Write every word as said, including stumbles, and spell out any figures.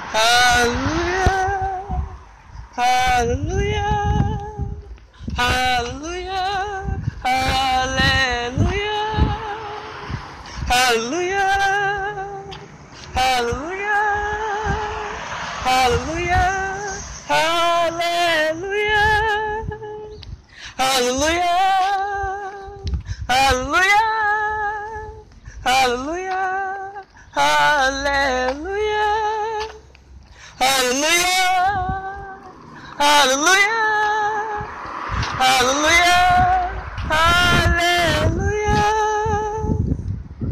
Hallelujah, hallelujah, hallelujah, hallelujah, hallelujah, hallelujah, hallelujah, hallelujah, hallelujah, hallelujah, hallelujah, hallelujah. Hallelujah, hallelujah, hallelujah.